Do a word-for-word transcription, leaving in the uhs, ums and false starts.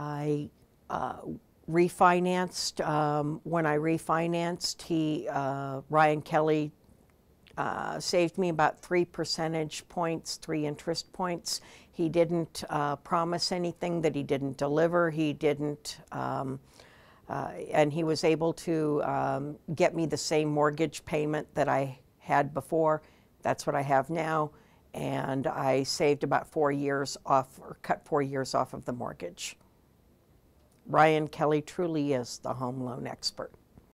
I uh, refinanced. Um, when I refinanced, he, uh, Ryan Kelley, uh, saved me about three percentage points, three interest points. He didn't uh, promise anything that he didn't deliver. He didn't, um, uh, and he was able to um, get me the same mortgage payment that I had before. That's what I have now. And I saved about four years off, or cut four years off of the mortgage. Ryan Kelley truly is the home loan expert.